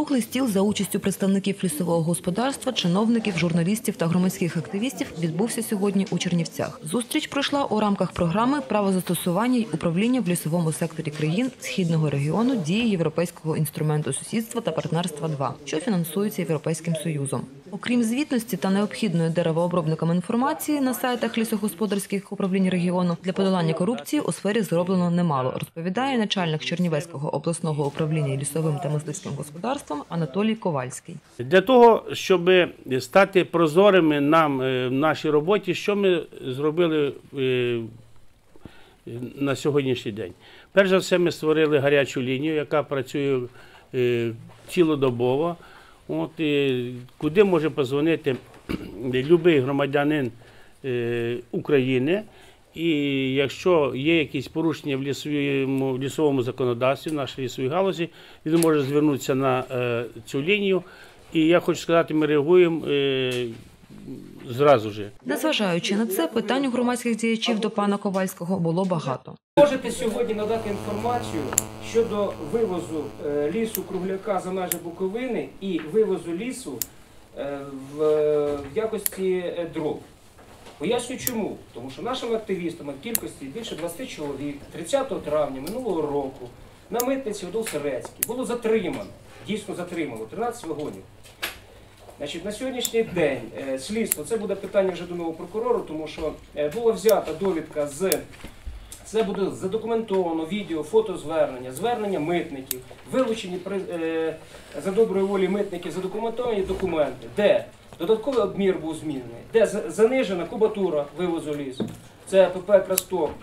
Круглий стіл за участю представників лісового господарства, чиновників, журналістів та громадських активістів відбувся сьогодні у Чернівцях. Зустріч пройшла у рамках програми «Правозастосування й управління в лісовому секторі країн Східного регіону дії Європейського інструменту сусідства та партнерства-2», що фінансується Європейським Союзом. Окрім звітності та необхідної деревообробникам інформації на сайтах лісогосподарських управлінь регіону, для подолання корупції у сфері зроблено немало, розповідає начальник Чернівецького обласного управління лісовим та мисливським господарством Анатолій Ковальський. Для того, щоб стати прозорими нам в нашій роботі, що ми зробили на сьогоднішній день? Перш за все, ми створили гарячу лінію, яка працює цілодобово. Куди може подзвонити будь-який громадянин України, і якщо є якісь порушення в лісовому законодавстві, в нашій лісовій галузі, він може звернутися на цю лінію. І я хочу сказати, ми реагуємо зразу ж. Незважаючи на це, питань у громадських діячів до пана Ковальського було багато. Можете сьогодні надати інформацію щодо вивозу лісу кругляка за межі Буковини і вивозу лісу в якості дров. Поясню чому. Тому що нашими активістами в кількості більше 20 чоловік 30 травня минулого року на митниці Удол-Серецькій було затримано, дійсно затримано, 13 вагонів. Значить, на сьогоднішній день слідство, це буде питання вже до нового прокурору, тому що була взята довідка це буде задокументовано відео, фотозвернення, звернення митників, вилучені за доброї волі митників задокументовані документи, де додатковий обмір був змінений, де занижена кубатура вивозу лісу, це ПП «Красток».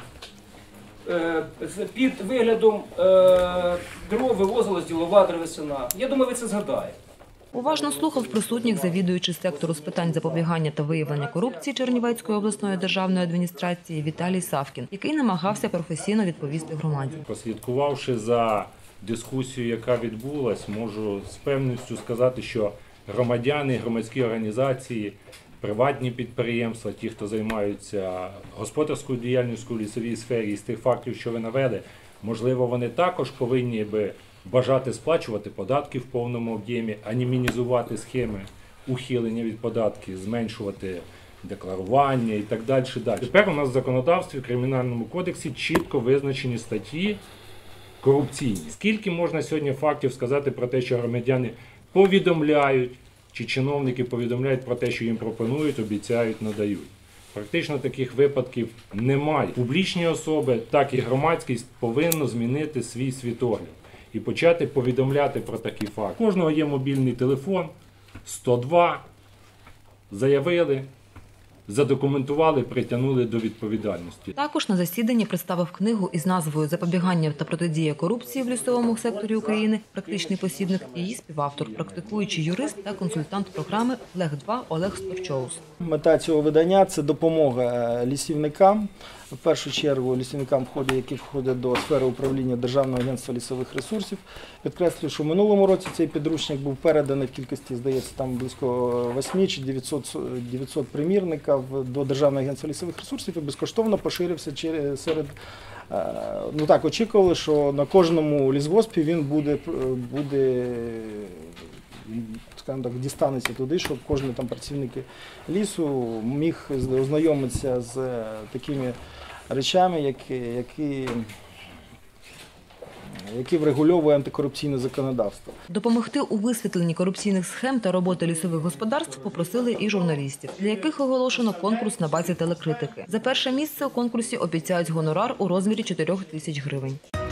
Під виглядом дров вивозилась ділова древесина. Я думаю, ви це згадаєте. Уважно слухав присутніх завідуючий сектору з питань запобігання та виявлення корупції Чернівецької обласної державної адміністрації Віталій Савкін, який намагався професійно відповісти громаді. Прослідкувавши за дискусією, яка відбулась, можу з певністю сказати, що громадяни, громадські організації, приватні підприємства, ті, хто займаються господарською діяльністю у лісовій сфері, з тих фактів, що ви навели, можливо, вони також повинні би бажати сплачувати податки в повному об'ємі, а не мінімізувати схеми ухилення від податків, зменшувати декларування і так далі. Тепер у нас в законодавстві, в Кримінальному кодексі чітко визначені статті корупційні. Скільки можна сьогодні фактів сказати про те, що громадяни повідомляють, чи чиновники повідомляють про те, що їм пропонують, обіцяють, надають. Практично таких випадків немає. Публічні особи, так і громадськість повинно змінити свій світогляд і почати повідомляти про такі факти. У кожного є мобільний телефон, 102, заявили, задокументували, притягнули до відповідальності. Також на засіданні представив книгу із назвою «Запобігання та протидія корупції в лісовому секторі України. Практичний посібник». Її співавтор, практикуючий юрист та консультант програми «Лег-2» Олег Сторчоус. Мета цього видання – це допомога лісівникам. В першу чергу лісівникам, які входять до сфери управління Державного агентства лісових ресурсів. Підкреслюю, що в минулому році цей підручник був переданий в кількості, здається, там близько 8 чи 900 примірників до Державного агентства лісових ресурсів і безкоштовно поширився серед. Ну так, очікували, що на кожному лісгоспі він буде скажімо так, дістанеться туди, щоб кожен там працівник лісу міг ознайомитися з такими речами, які врегульовує антикорупційне законодавство. Допомогти у висвітленні корупційних схем та роботи лісових господарств попросили і журналістів, для яких оголошено конкурс на базі телекритики. За перше місце у конкурсі обіцяють гонорар у розмірі 4 тисяч гривень.